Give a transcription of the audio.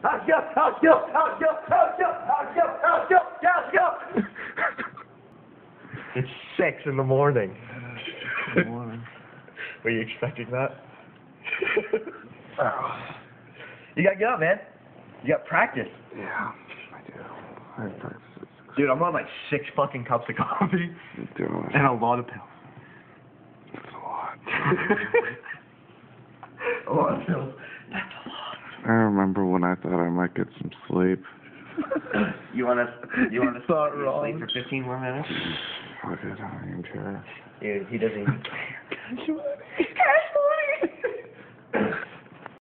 It's 6 in the morning. Were you expecting that? You gotta get up, man. You got practice. Yeah, I do. I have practice. Dude, I'm on like 6 fucking cups of coffee. And a lot of pills. That's a lot. A lot of pills. That's a lot. I remember when I thought I might get some sleep. You wanna Not sleep wrong. for 15 more minutes? Fuck it, I don't even care. Dude, he doesn't even care.